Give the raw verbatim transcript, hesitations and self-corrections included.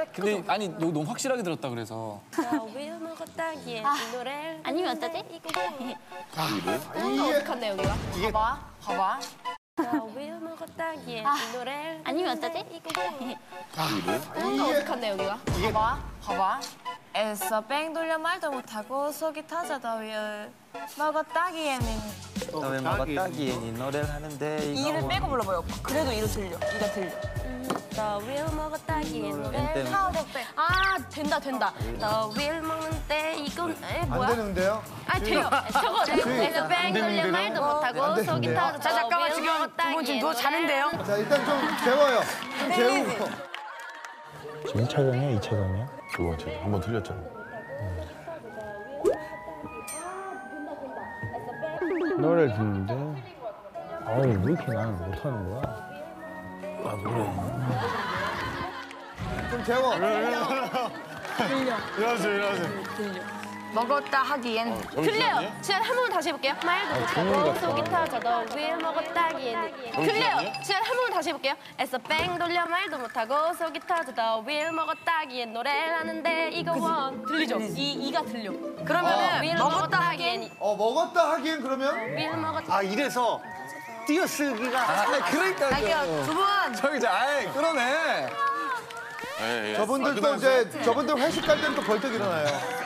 근데 아니 너 너무 확실하게 들었다 그래서. 왜 먹었다기에 이 노래 아니면 어쩌지? 뭔가 어색한데 여기가. 봐봐, 봐봐. 왜 먹었다기에 이 노래 아니면 어쩌지? 뭔가 어색한데 여기가. 봐봐, 봐봐. 애써 뺑 돌려 말도 못하고 속이 터져 더위를 먹었다기에는 너왜 먹었다기에 이 노래를 하는데 이거 이를 빼고 불러봐요, 오빠. 그래도 이로 들려, 이가 들려. 너윌 먹었다기에 노래 때문에. 하고 빼. 아 된다 된다. 너윌 먹는데 이건 에 뭐야? 안 되는데요? 아 돼요. 저거 그래서 뺑 돌려 말도 못하고 속이 터져. 자, 잠깐만, 지금 두 분 지금 누워 자는데요? 자, 일단 좀 재워요. 좀 재우고. 지금 일 차전이야, 이 차전이야? 두 번째 한 번 틀렸잖아. 노래를 듣는데 아우 왜 이렇게 나는 못하는 거야? 아 노래. 좀 재워. 일어나세요 일어나세요. 먹었다 하기엔 틀려요. 진짜 한 번 다시 해볼게요. 말도 못하고 속이 터져 너윌 먹었다기에 틀려요. 진짜 한 번 다시 해볼게요. 애써 뺑 돌려 말도 못하고 속이 터져 너윌 먹었다기에 노래를 하는데 이거 원 들리죠? 이 이가 들려. 그러면은 윌 먹었다 하기엔 어, 먹었다 하기엔 그러면? 윌 먹었다. 아 이래서 띄어쓰기가 아, 할게요. 두 분. 저기 이제 아예 끌어내. 예, 예. 저분들 또 이제, 저분들 회식 갈 때는 또 벌떡 일어나요.